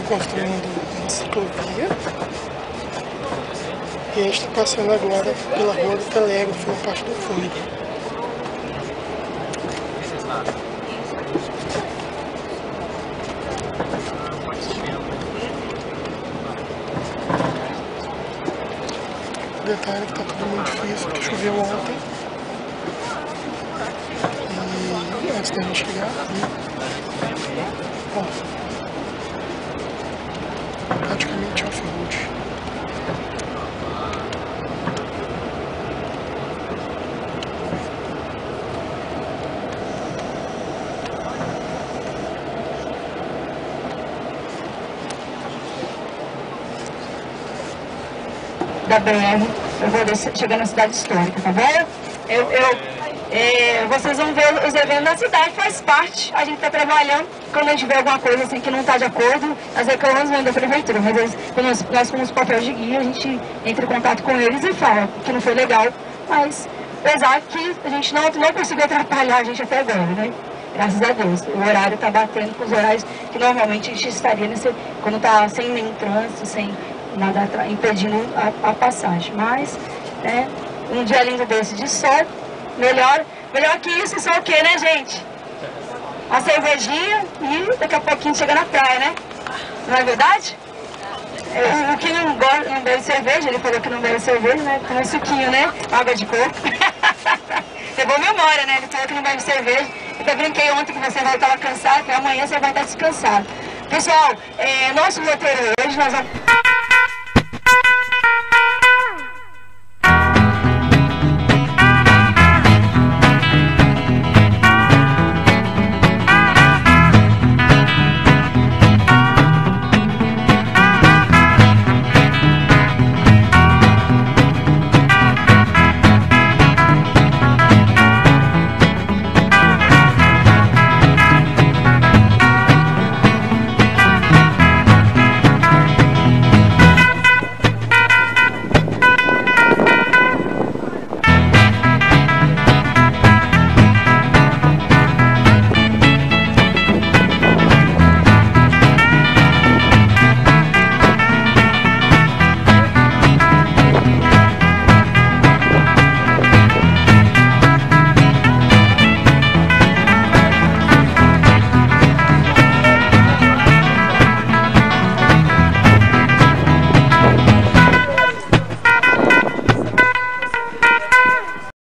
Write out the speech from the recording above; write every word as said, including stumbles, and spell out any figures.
construindo uma ciclovia. E a gente está passando agora pela rua do Telégrafo, na parte do fundo. O detalhe é que tá tudo muito difícil, porque choveu ontem. E antes da gente chegar aqui, ó, praticamente off-road. Da B R, eu vou descer, chegar na cidade histórica, tá bom? Eu, eu, é, vocês vão ver os eventos da cidade, faz parte, a gente está trabalhando, quando a gente vê alguma coisa assim que não está de acordo, nós reclamamos mesmo da prefeitura, mas eles, quando nós, nós fomos papel de guia, a gente entra em contato com eles e fala que não foi legal, mas apesar que a gente não, não conseguiu atrapalhar a gente até agora, né? Graças a Deus, o horário está batendo com os horários que normalmente a gente estaria nesse, quando está sem nenhum trânsito, sem nada impedindo a, a passagem, mas é, um dia lindo desse de sol, melhor, melhor que isso, só o que, né, gente? Uma cervejinha e daqui a pouquinho chega na praia, né? Não é verdade? É, o que não, gosta, não bebe cerveja, ele falou que não bebe cerveja, né? Com um suquinho, né? Água de coco. Pegou memória, né? Ele falou que não bebe cerveja. Eu até brinquei ontem que você vai estar cansado, que amanhã você vai estar descansado. Pessoal, é, nosso roteiro hoje, nós vamos...